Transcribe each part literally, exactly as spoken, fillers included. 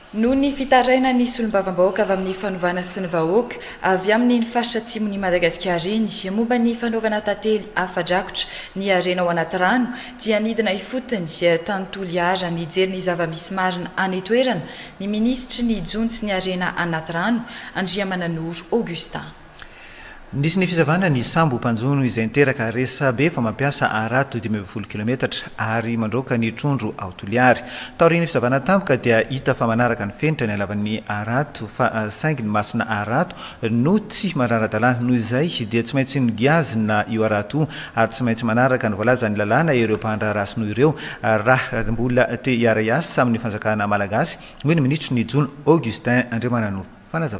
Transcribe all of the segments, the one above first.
No ny fitaraina ny solombavam-bahoaka avy amin'ny fanovana sy ny vahoaka avy amin'ny ny faritra atsimony Madagasikara iny momba ny fanaovana tantely afa-drakotra ny harena ao anaty rano dia nidina ifotony tany Toliara ny jery ny zava-misy marina any toerana ny ministry ny jony sy ny harena anaty rano Andriamananoro Augustin. Nisy ny fizavana ny sambo mpanjono izay niteraka resabe fa mampiasa arato dimy ambin'ny folo kilometatra ary mandroaka ny trondro ao Toliary. Taorian'ny fizavana tampoka dia hita fa manaraka ny fenitra ny alavan'ny arato fa saingy ny masona arato no tsy marara-dalàna noho izay dia tsy maintsy nigazina io arato ary tsy maintsy manaraka ny voalaza ny lalàna ireo mpandrarasino ireo raha mbola te hiara-iasa amin'ny fanjakana malagasy hoy ny ministry ny jony Augustin Andriamananoro fanazava.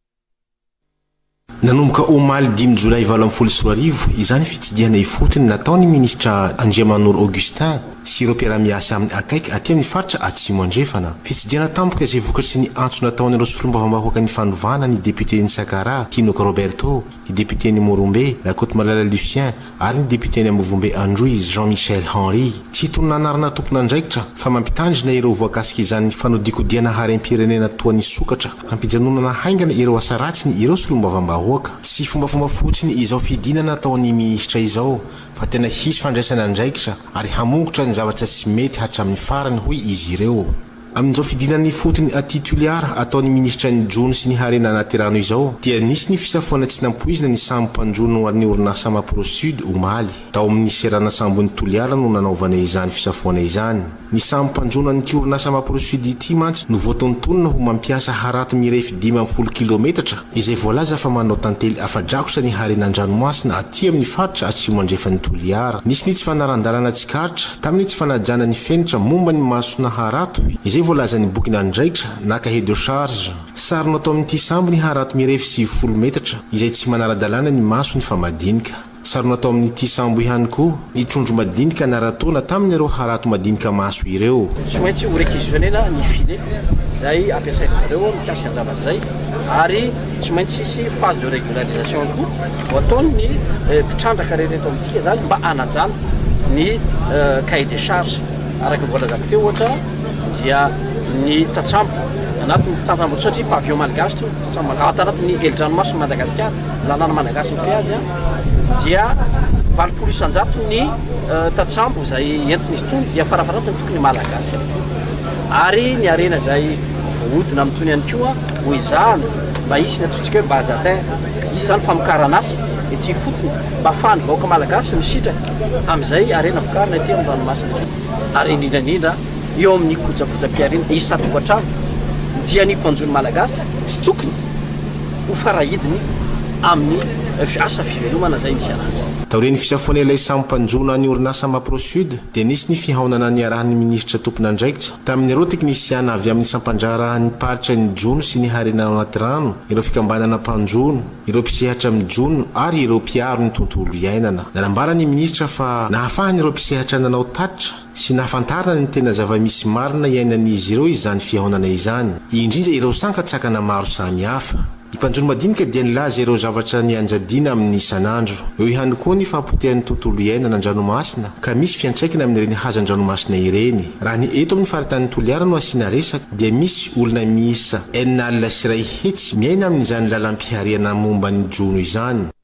Nanomboka omaly dimy jolay valo ambin'ny folo sy roa arivo izany fitsidiana ifotony nataony ministra Andriamanoro Augustin sy ireo mpiara-miasa amin'ny akaiky aty amin'ny faritra Atsimo andrefana. Fitsidiana tampoka izay vokatry ny antso nataon'ireo solombavam-bahoaka ny fanovana ny député ny Sakara Tinoko Roberto, ny député ny Morombe Rakotomalala Lucien ary ny député ny Amovombe Androuise Jean-Michel Henry. Tsy hitony nanarana tompon'andraikitra fa mampitandrina ireo voakasika izany fanodikodiana harem-pirenena toa ny sokatra hampijanonana haingana ireo asa ratsiny ireo solombavam-bahoaka. Sy fombafomba fotsiny izao fidinana ataon'ny ministra izao fa tena hisy fandraisana andraikitra ary hamongotra ny zavatra tsy mety hatramin'ny farany hoy izy ireo. Amin'izao fidinan'ny fotony aty Toliara ataon'ny ministra ny jony sy ny harena anaty rano izao dia nisy ny fisafoana tsy nampoizina ny sambo mpanjono ary ny orinasa Mapro Sud omaly. Tao amin'ny serana sambony Toliara no nanaovana izany fisafoana izany. Ny sambo mpanjono an'ity orinasa Mapro Sud ity mantsy no voatontonona ho mampiasa harato mirefy dimy ambin'ny folo kilometatra izay voalaza fa manao tantely afa-drakotra ny harenan-dranomasina aty amin'ny faritra Atsimo andrefan'ny Toliara. Nisy ny tsy fanaran-dalàna tsikaritra tamin'ny tsy fanajana ny fenitra momba ny masona harato izay voalaza ny boky nandraikitra na cahier de charge. Sarina atao amin'ity sambo ny harato mirefy sivy folo metatra izay tsy manara-dalàna ny maso ny famadinika. Sarina atao amin'ity sambo ihany koa ny trondro madinika naratona tamin'ireo harato madinika maso ireo. Tsy maintsy orekizivenena ny file zay ampiasain'ireo mikasika ny zavatra zay ary tsy maintsy sisy phase de régularisation koa ataony mpitrandraka rehetra eto amintsika zany mba anajana ny cahier de charge araka voalazako teo ohatra dia ny tatsambo anatin'ny tatsambo satria pavillon malagasy to tatsambo malagasy anatin'ny elindranomasy Madagasikara lalàna malagasy mifehy azy dia valopolo isanjato ny tatsambo zay entin'izy tony dia farafaratsiny tokony malagasy ary ny harena zay vohodina amin'itony ihany koa ho izahana mba hisy ny atsotsika hoe bazatin izy zany famokarana azy ety fotony mba ahafahany vahoaka malagasy misitraka amin'izay harena vokarina ety amin'ny ranomasina ary indrindrandrindra eo amin'ny kojakoja-piarina isatokantrano dia ny mpanjono malagasy tsy tokony ho farahidiny amin'ny asa fivelomana zay misy anazy. Taorian'ny fisafoana ilay sambo mpanjono any orinasa Mapro Sud dia nisy ny fihaonana ny arahan'ny ministra tompon'andraikitra tamin'ireo teknisiana avy amin'ny sampandrara ny paritra ny jono sy ny harena anaty rano, ireo fikambanana mpanjono, ireo mpisehatra amin'ny jono ary ireo mpiaro ny tontolo iainana. Nanambara ny ministra fa nahafahany ireo mpisehatra nanao tatitra sy nahafantarana ny tena zava-misy marina iainan'izy ireo izany fihaonana izany, indrindra ireo sankatsakana maro samihafa. Ny mpanjono madinika dia nilaza ireo zavatra ny anjadiana amin'ny isan'andro. Eo ihany koa ny fahampotehan'ny tontolo iainana an-dranomasina ka misy fiantraikana amin'ireny hazan-dranomasina ireny. Raha ny eto amin'ny faritany Toliara no asiana resaka dia misy olona miisa enina alina sy iray hetsy miaina amin'izany lalam-pihariana momba ny jono izany.